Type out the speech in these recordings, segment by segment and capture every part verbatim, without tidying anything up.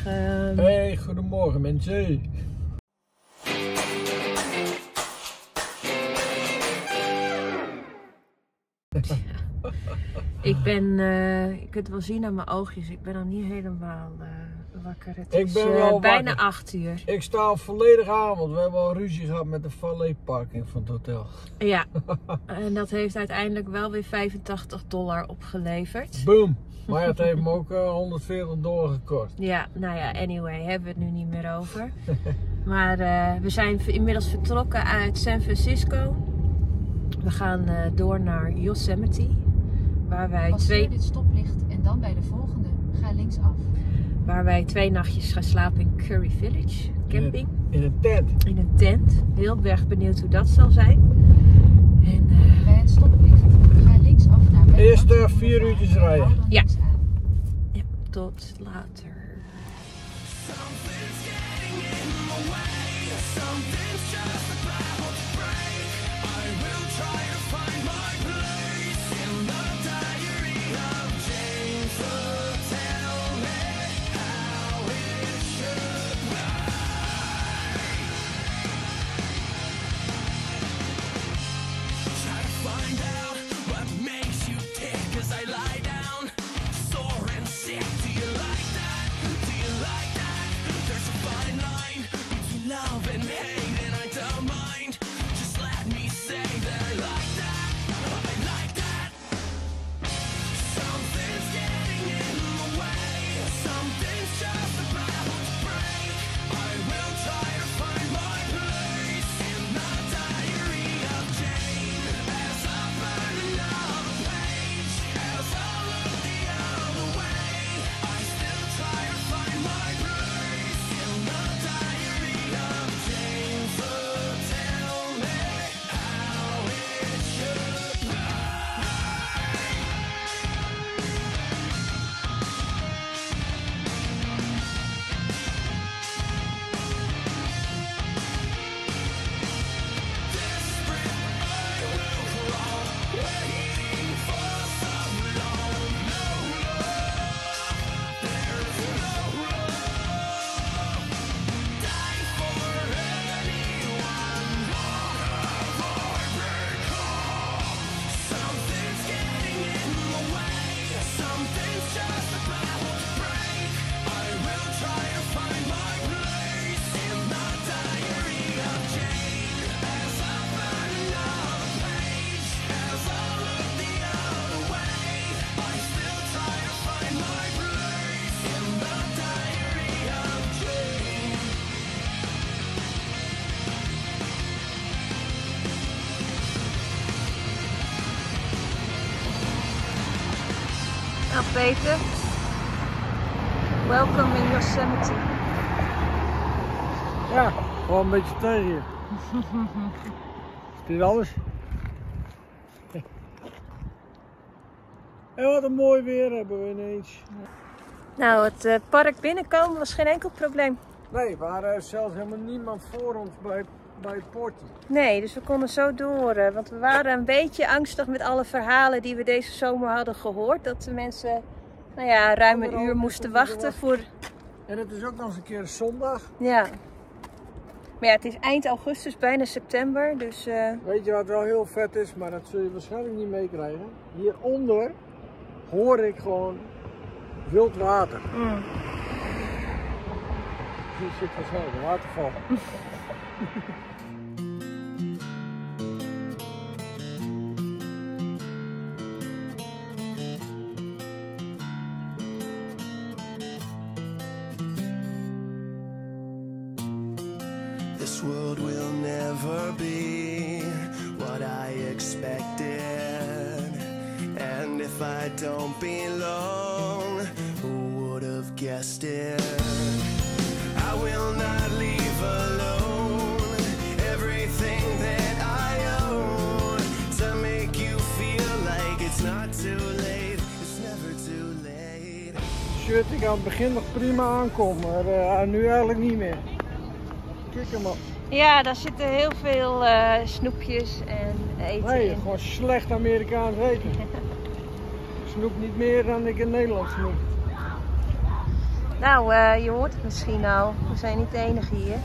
Goedemorgen. Hey, goedemorgen mensen. Ik ben, uh, je kunt het wel zien aan mijn oogjes, ik ben nog niet helemaal uh, wakker. Het ik is ben uh, wel bijna wakker. acht uur. Ik sta volledig aan, want we hebben al ruzie gehad met de valetparking van het hotel. Ja, en dat heeft uiteindelijk wel weer vijfentachtig dollar opgeleverd. Boom! Maar het heeft me ook uh, honderdveertig dollar gekost. Ja, nou ja, anyway, hebben we het nu niet meer over. Maar uh, we zijn inmiddels vertrokken uit San Francisco. We gaan uh, door naar Yosemite. Waar wij Passeer twee... dit stoplicht en dan bij de volgende. Ga linksaf. Waar wij twee nachtjes gaan slapen in Curry Village camping. In, in een tent. In een tent. Heel erg benieuwd hoe dat zal zijn. En, uh... bij het stoplicht. Ga linksaf naar West. Eerst uh, vier uurtjes rijden. Ja. Ja. Tot later. Nou Peter, welkom in Yosemite. Ja, gewoon een beetje tegen je. Is dit alles? En wat een mooi weer hebben we ineens. Nou, het uh, park binnenkomen was geen enkel probleem. Nee, er waren zelfs helemaal niemand voor ons bij, bij het poortje. Nee, dus we konden zo door. Uh, want we waren een beetje angstig met alle verhalen die we deze zomer hadden gehoord. Dat de mensen, nou ja, ruim een uur moesten wachten voor... En het is ook nog eens een keer een zondag. Ja. Maar ja, het is eind augustus, bijna september, dus... Uh... Weet je wat wel heel vet is, maar dat zul je waarschijnlijk niet meekrijgen. Hieronder hoor ik gewoon wild water. Mm. Hier zit waarschijnlijk een waterval. This world will never be what I expected. And if I don't belong, who would have guessed it? I will not leave alone everything that I own to make you feel like it's not too late. It's never too late. Shirt ik aan het begin nog prima aankom, maar uh, nu eigenlijk niet meer. Kijk hem op. Ja, daar zitten heel veel uh, snoepjes en eten Nee, in. gewoon slecht Amerikaans eten. Ik snoep niet meer dan ik in Nederland snoep. Nou, uh, je hoort het misschien al. We zijn niet de enige hier.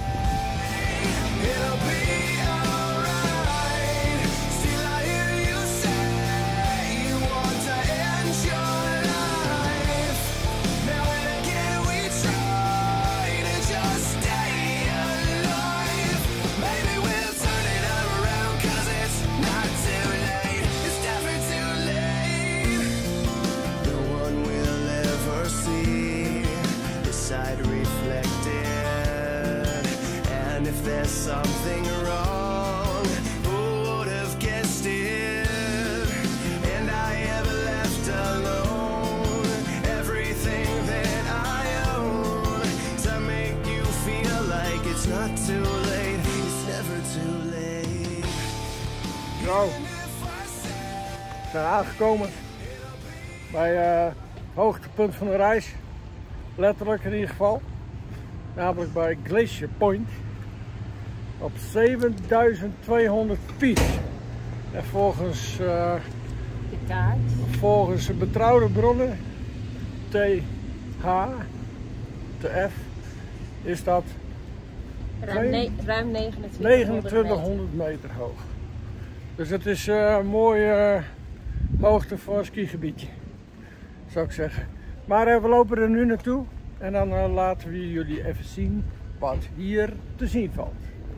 There's something wrong, who would have guessed it? And I ever left alone everything that I own to make you feel like it's not too late. It's never too late. Zo, we zijn aangekomen bij uh, het hoogtepunt van de reis. Letterlijk in ieder geval. Namelijk bij Glacier Point. Op zevenduizend tweehonderd feet. En volgens, uh, de kaart. volgens betrouwde bronnen, T H, T F, is dat ruim, ne ruim negenentwintighonderd meter hoog. Dus het is uh, een mooie uh, hoogte voor een skigebiedje, zou ik zeggen. Maar uh, we lopen er nu naartoe en dan uh, laten we jullie even zien wat hier te zien valt.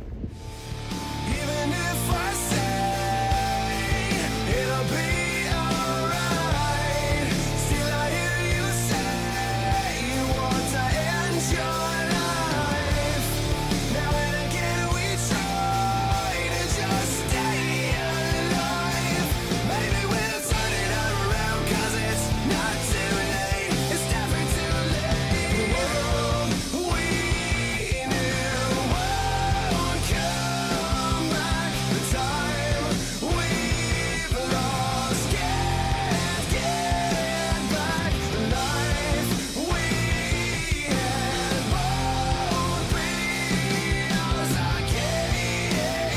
Even if I say it'll be alright, still I hear you say you want to end your life. Now and again we try to just stay alive. Maybe we'll turn it around, cause it's not too late. It's never too late. The world we knew won't come. The time we've lost can't get back. The life we had won't be ours again.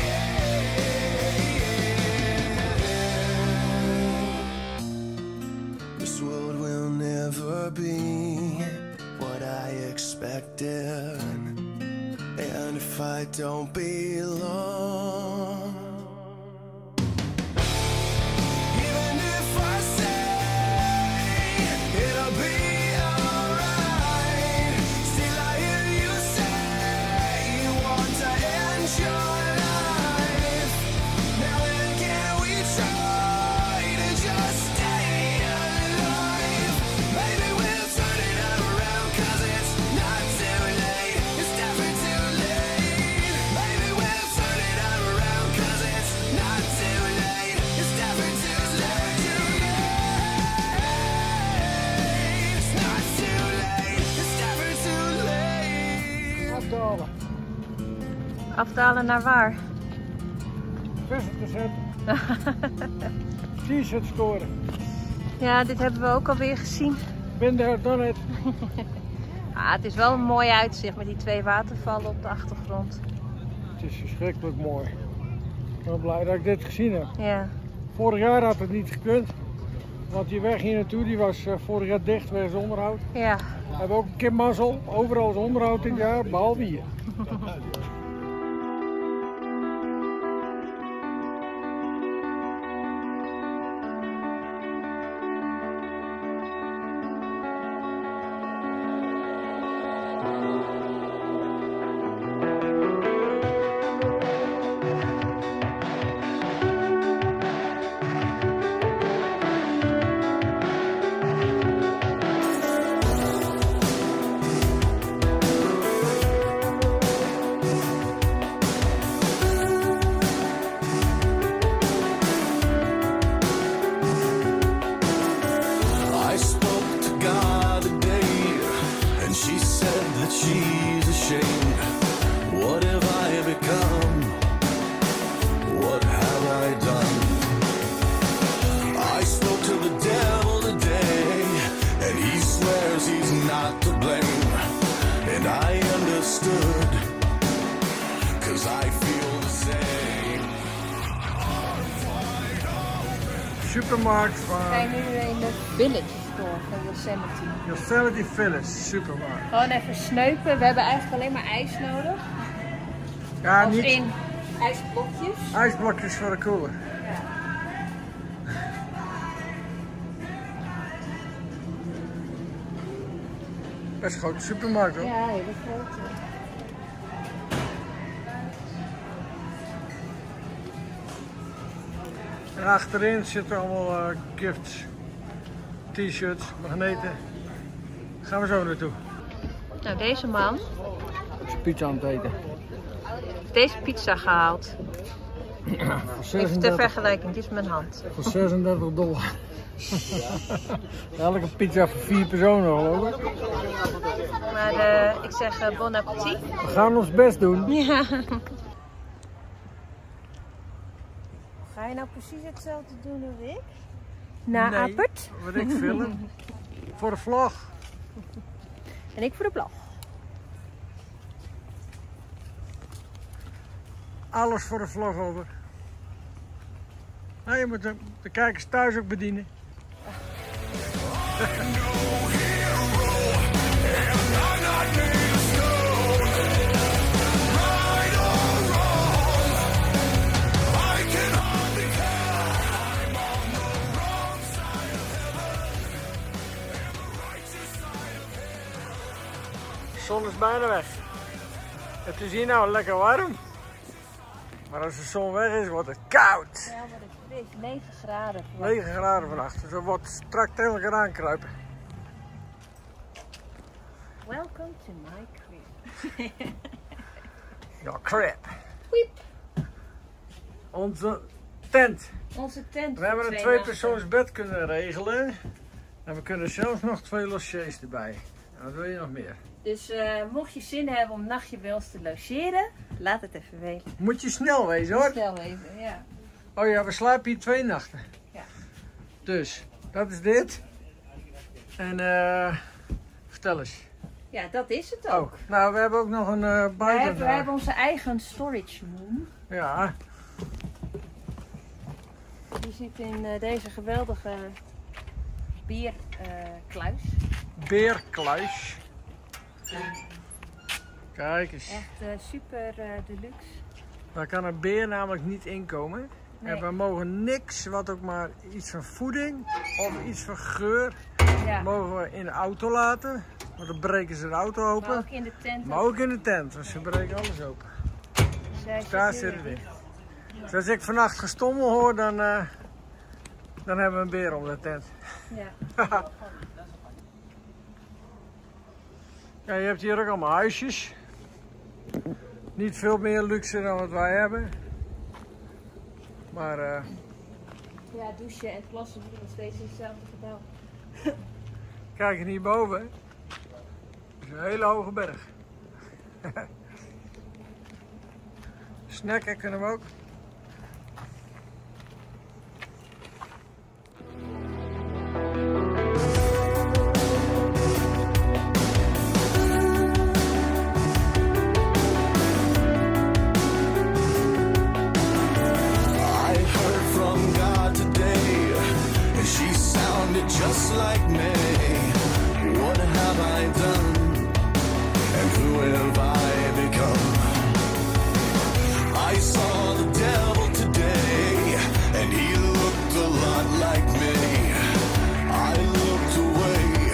This world will never be what I expected. And if I don't belong, even if I say it'll be alright, still I hear you say you want to end your life. Now and again we try to just stay alive. Maybe we'll turn it around, cause it's not too late. It's never too late. Maybe we'll turn it around, cause it's not too late. It's never too late. It's not too late. It's never too late. Afdalen, Afdalen naar waar? vissen te zetten, t-shirt scoren, Ja, dit hebben we ook alweer gezien. binder dan het. Ah, het is wel een mooi uitzicht met die twee watervallen op de achtergrond. Het is verschrikkelijk mooi. Ik ben blij dat ik dit gezien heb. Ja. Vorig jaar had het niet gekund, want die weg hier naartoe die was uh, vorig jaar dicht wegens onderhoud. Ja. We hebben ook een keer mazzel, overal is onderhoud dit jaar, behalve hier. she's ashamed. What have I become? What have I done? I spoke to the devil today, and he swears he's not to blame. And I understood, 'cause I feel the same. Supermarkt van... We zijn nu in de Village. store van Yosemite. Yosemite Village, supermarkt. Gewoon even sneupen. We hebben eigenlijk alleen maar ijs nodig. Ja, Als niet in ijsblokjes. ijsblokjes voor de koeler. Ja. Best een grote supermarkt hoor. Ja, hele grote. En achterin zitten allemaal uh, gifts, t-shirts, magneten. Daar gaan we zo naartoe. Nou, deze man Is pizza aan het eten. heeft deze pizza gehaald. Ja, voor Even ter zesendertig, vergelijking, dit is mijn hand. voor zesendertig dollar. Elke pizza voor vier personen geloof ik. Maar uh, ik zeg uh, bon appétit. We gaan ons best doen. Ja. Ga je nou precies hetzelfde doen als ik? Naapert. Nee, wat ik film. Voor de vlog. En ik voor de blog. Alles voor de vlog over. Nou, je moet de, de kijkers thuis ook bedienen. De zon is bijna weg. Het is hier nou lekker warm. Maar als de zon weg is, wordt het koud. Ja, wat is fris. negen graden. negen graden vannacht. Dus het wordt strak tegen elkaar aankruipen. Welcome to my crib. Ja, crap. Wiep. Onze tent. Onze tent. We hebben een voor twee nachten. persoons bed kunnen regelen. En we kunnen zelfs nog twee logiers erbij. En wat wil je nog meer? Dus uh, mocht je zin hebben om een nachtje bij ons te logeren, laat het even weten. Moet je snel wezen hoor. Snel even, ja. Oh ja, we slapen hier twee nachten. Ja. Dus, dat is dit. En eh vertel eens. Ja, dat is het ook. Oh, nou we hebben ook nog een uh, We buiten. hebben, we hebben onze eigen storage room. Ja, Die zit in uh, deze geweldige bierkluis. beerkluis. Kijk eens. Echt uh, super uh, deluxe. Daar kan een beer namelijk niet inkomen. Nee. En we mogen niks wat ook maar iets van voeding of iets van geur Ja. mogen we in de auto laten. Want dan breken ze de auto Maar open. ook in de tent. Maar ook in de tent, want ze breken alles open. Zij Daar zit zit hier. het in. Dus als ik vannacht gestommel hoor, dan, uh, dan hebben we een beer om de tent. Ja. Ja, je hebt hier ook allemaal huisjes. Niet veel meer luxe dan wat wij hebben. Maar uh, Ja, douchen en plassen doen nog steeds in hetzelfde gebouw. kijk hier hierboven. Dat is een hele hoge berg. Snacken kunnen we ook. I heard from God today, and she sounded just like me. What have I done, and who have I become? I saw the devil today, and he looked a lot like me. I looked away,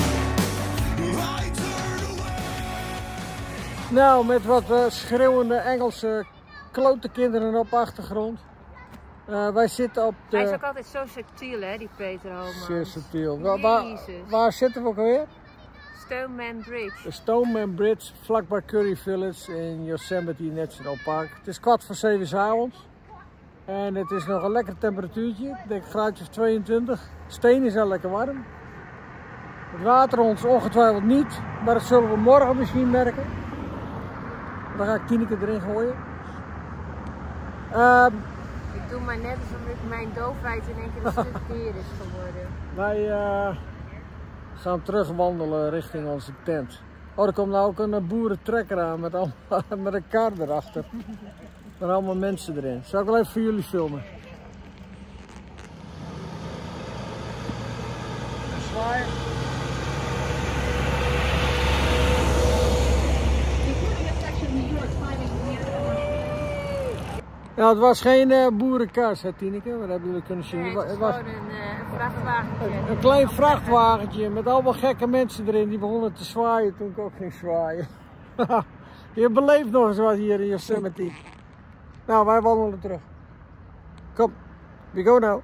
I turned away. Nou, met wat uh, schreeuwende Engelse klote kinderen op achtergrond. Uh, wij zitten op de... Hij is ook altijd zo subtiel, hè, die Peter Homan. Zeer subtiel. Waar, waar, Jezus. waar zitten we ook alweer? Stoneman Bridge. De Stoneman Bridge, vlakbij Curry Village in Yosemite National Park. Het is kwart voor zeven 's avonds. En het is nog een lekker temperatuurtje. Ik denk graadjes tweeëntwintig. Steen is al lekker warm. Het water ons ongetwijfeld niet, maar dat zullen we morgen misschien merken. Dan ga ik Tineke erin gooien. Uh, Ik doe maar net alsof ik mijn doofheid in één keer een stuk beer is geworden. wij uh, gaan terugwandelen richting onze tent. Oh, er komt nou ook een boerentrekker aan met, allemaal, met een kar erachter. Met allemaal mensen erin. Zal ik wel even voor jullie filmen? zwaaien. Nou, het was geen uh, boerenkar, zei Tineke, wat hebben jullie kunnen zien. Nee, het was, het was gewoon een, uh, een vrachtwagentje. Een, een klein vrachtwagentje met allemaal gekke mensen erin die begonnen te zwaaien toen ik ook ging zwaaien. Je beleeft nog eens wat hier in Yosemite. Nou, wij wandelen terug. Kom, we go now.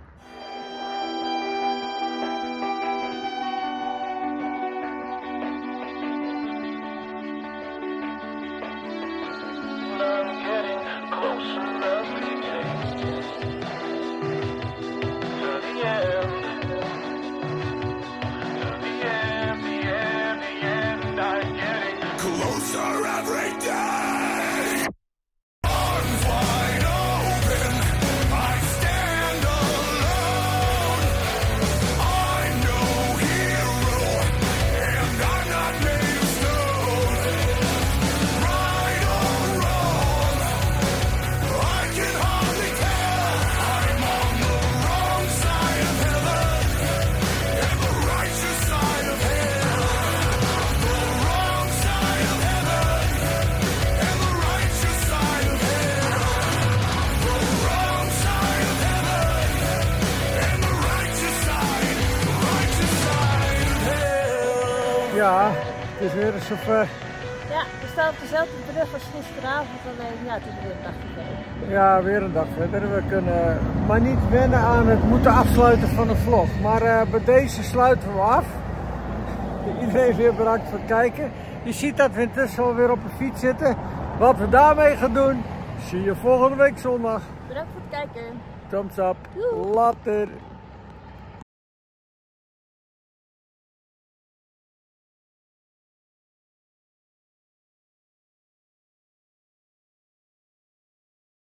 Closer every day. Arms wide open, I stand alone. I'm no hero, and I'm not made of stone. Right or wrong, I can hardly tell. I'm on the wrong side of heaven, and the righteous side of hell. The wrong side of heaven, and the righteous side of hell. The wrong side of heaven, and the righteous side, the righteous side of hell. Ja, het is weer eens zover. Ja, we staan op dezelfde brug als gisteravond, alleen ja, het is weer een dag verder. Ja, weer een dag verder. We kunnen maar niet wennen aan het moeten afsluiten van de vlog. Maar uh, bij deze sluiten we af. Iedereen weer bedankt voor het kijken. Je ziet dat we intussen alweer op een fiets zitten. Wat we daarmee gaan doen, zie je volgende week zondag. Bedankt voor het kijken. Thumbs up. Doei. Later.